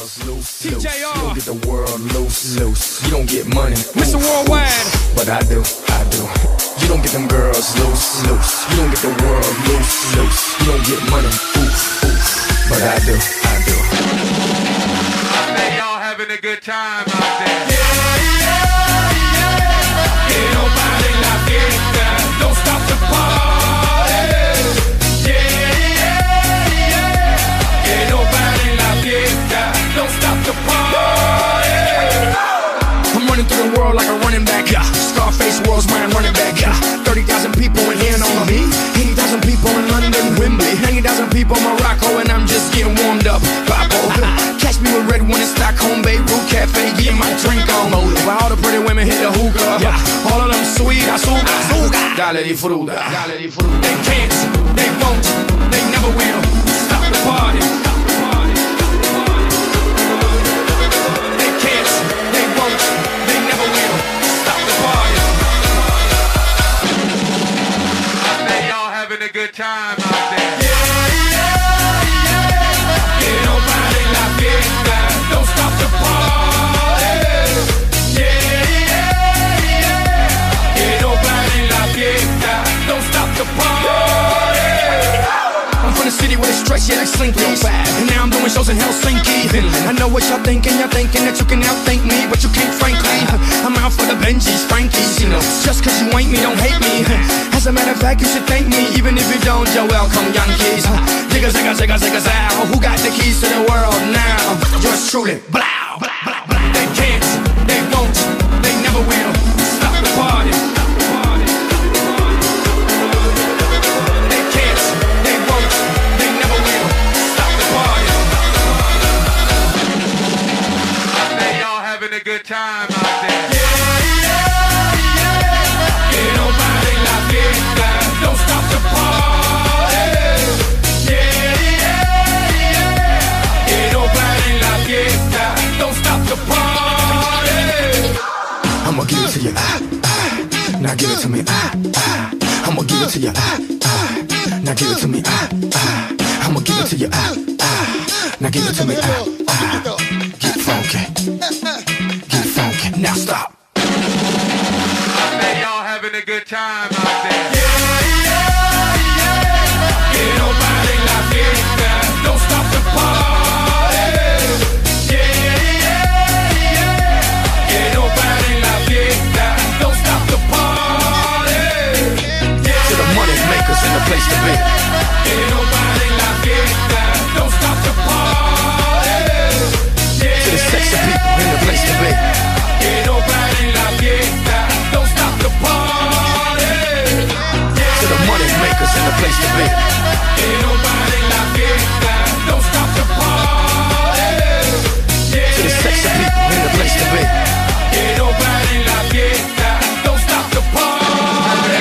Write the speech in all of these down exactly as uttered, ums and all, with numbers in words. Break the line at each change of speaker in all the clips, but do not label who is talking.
girls loose,
T J R.
loose. You don't get the world loose, loose. You don't get money,
Mister
oof,
Worldwide.
oof. But I do, I do. You don't get them girls loose, loose. You don't get the world loose, loose. You don't get money, oof, oof. But I do, I do.
I bet y'all having a good time out there.
Que no pare la fiesta, don't stop the party. Yeah, yeah, yeah. Que no pare la fiesta, don't stop the party. I'm running through the world like a running back. Yeah. Scarface world's mine running back. Yeah. thirty thousand people in here on me. eighty thousand people in London, Wembley. ninety thousand people in Morocco, and I'm just getting warmed up. Papo. Catch me with red one in Stockholm, Beirut Cafe, getting my drink on. While all the pretty women hit the hookah. Yeah. All of them sweet, azúcar, azúcar. Dale di fruta, dale di fruta. They can't, they won't, they never will stop the party. They can't, they won't, they never will stop the party.
I bet y'all having a good time out there.
Que no pare la fiesta, don't stop the party. Yeah, yeah, yeah. Que no pare la fiesta, don't stop the party. I'm from the city where they stretch, yeah, like Slinky. And now I'm doing shows in Helsinki. I know what y'all thinking, y'all thinking that you can outthink me, but you can't, frankly. I'm out for the Benjis, Frankies, you know. Just cause you ain't me, don't hate me. As a matter of fact, you should thank me, even if you don't, you're welcome, Yankees. Zigga, zigga, zigga, zigga, zow. Who got the keys to the world now? Yours truly, blow, blow, blow, blow. They can't, they won't, they never will stop the party. They can't, they won't, they never will stop the party.
I bet y'all having a good time out there.
Que no pare la fiesta, don't stop the party. Yeah, yeah, yeah. Que no pare la fiesta, don't stop the party.
I'ma give it to you, ah, ah. Now give it to me, ah, ah. I'ma give it to you, ah, ah. Now give it to me, ah, ah. I'ma give it to you, ah, ah. Now give it to me, ah, ah. Get funky, get funky. Now stop.
I bet y'all having a good time out there.
Que no pare la fiesta, don't stop the party. Yeah, yeah, yeah. Que no pare la fiesta, don't stop the party.
To the money makers in the place to be.
Que no pare la fiesta, don't stop the party.
To the sexy people in the place to be.
Que no pare la fiesta, don't stop the party.
To the money makers in the place to be.
Que no pare la fiesta, don't stop the party.
To the sexy people in the place to be.
Que no pare la fiesta, don't stop the party.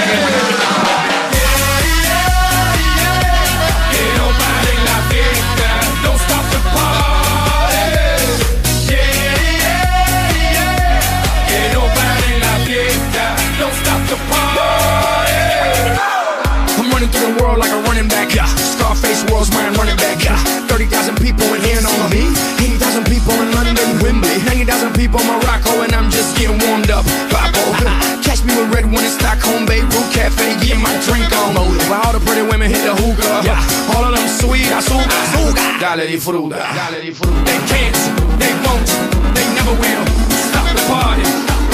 Que no pare la fiesta, don't stop the party. Yeah, yeah, yeah. Que no pare la fiesta, don't stop the party. I'm running through the world like a running back. Yeah. Scarface world's mine running back. Yeah. thirty thousand people in here on me. eighty thousand people in London, Wembley. ninety thousand people in Morocco, and I'm just getting warmed up. Papo. Catch me with red one in Stockholm, Beirut Cafe, getting my drink on. While all the pretty women hit the hookah. Yeah. All of them sweet, azúcar, azúcar. Dale di fruta, dale di fruta. They can't, they won't, they never will stop the party.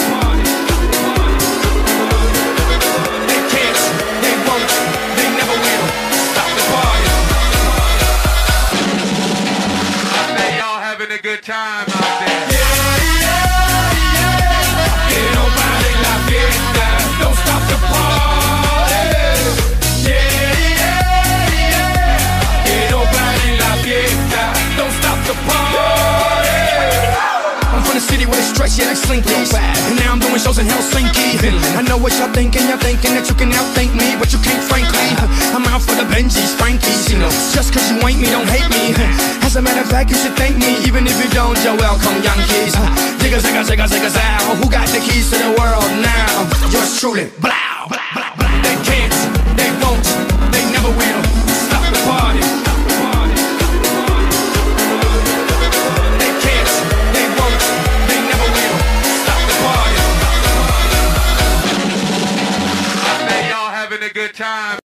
They can't, they won't, they never will stop the party.
I bet y'all having a good time out there.
Que no pare la fiesta, don't stop the party. Yeah, yeah, yeah. Que no pare la fiesta, don't stop the party. I'm from the city where they stretch, yeah, like Slinky. And now I'm doing shows in Helsinki. I know what y'all thinking, y'all thinking that you can outthink me, but you can't, frankly. I'm out for the Benjis, Frankies, you know. Just cause you ain't me, don't hate me. As a matter of fact, you should thank me, even if you don't, you're welcome, Yankees. Zigga, zigga, zigga, zigga, zow. Who got the keys to the world now? Yours truly, blow, blow, blow, blow. They can't, they won't, they never will stop the party. They can't.
a good time.